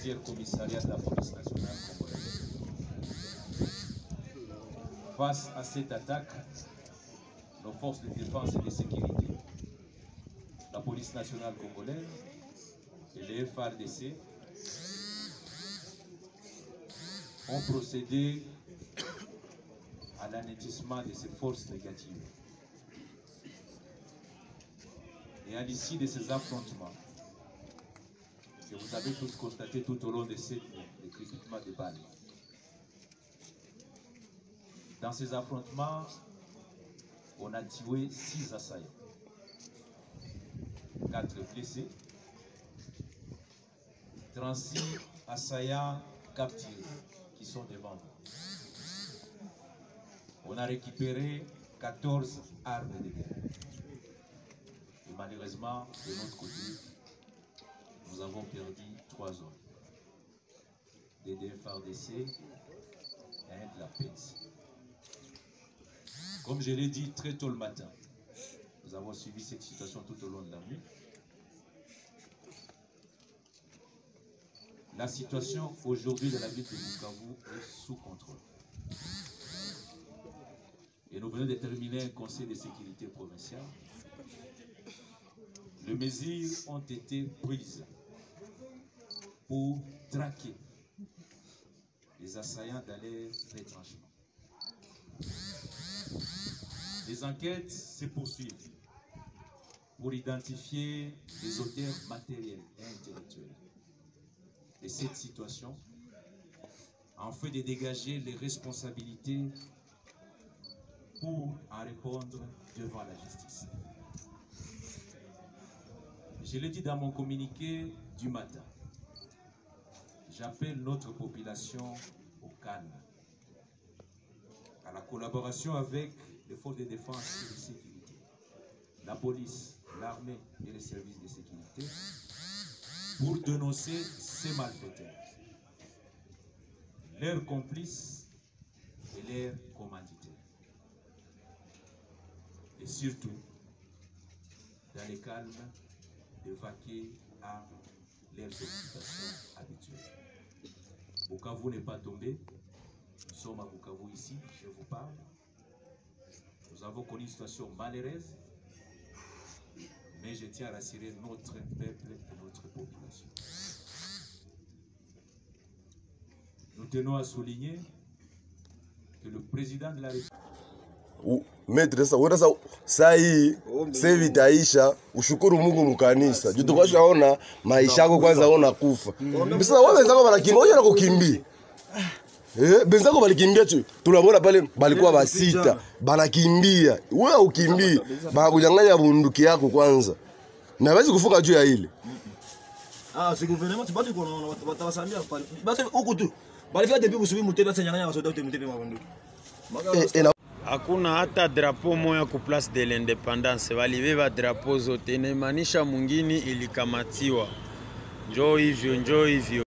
siège commissariat de la police nationale congolaise. Face à cette attaque, nos forces de défense et de sécurité, la police nationale congolaise et les FARDC ont procédé à l'anéantissement de ces forces négatives. Et à l'issue de ces affrontements, que vous avez tous constaté tout au long de cette nuit, le crépitement des balles. Dans ces affrontements, on a tué 6 assaillants, 4 blessés, 36 assaillants capturés qui sont devant nous. On a récupéré 14 armes de guerre. Et malheureusement, de notre côté, nous avons perdu 3 hommes. Des FARDC et un de la PENS. Comme je l'ai dit très tôt le matin, nous avons suivi cette situation tout au long de la nuit. La situation aujourd'hui de la ville de Bukavu est sous contrôle. Et nous venons de terminer un conseil de sécurité provincial. Les mesures ont été prises pour traquer les assaillants dans les retranchements. Les enquêtes se poursuivent pour identifier les auteurs matériels et intellectuels de cette situation, afin de dégager les responsabilités pour en répondre devant la justice. Je l'ai dit dans mon communiqué du matin, j'appelle notre population au calme, à la collaboration avec les forces de défense et de sécurité, la police, l'armée et les services de sécurité, pour dénoncer ces malfaiteurs, leurs complices et leurs commanditaires. Et surtout, dans le calme, de vaquer à leurs occupations habituelles. Bukavu n'est pas tombé. Nous sommes à Bukavu ici, je vous parle. Nous avons connu une situation malheureuse, mais je tiens à rassurer notre peuple et notre population. Nous tenons à souligner que le président de la République Maître saa hii sevi taisha, ushukuru Mungu mkanisa. Jutukashaona maisha yako kwanza ona kufa. Bisa wewe wenzako wanakimbia na kukimbia. Benzako walikimbia tu. Tunabona pale balikuwa basita, banakimbia. Wewe ukimbia, bakujanganya bunduki yako kwanza. Na hawezi kufuka juu ya ile. Si gouvernement tubatu kono batabasambia pale. Basi huko tu. Balifika depuis kusubi mutebe atanyanganya wasoda mutebe mabunduki. Hakuna hata drapo moya ku place de l'independance, walibeba drapo zote, inamaanisha mwingine ilikamatiwa. Njoo hivyo.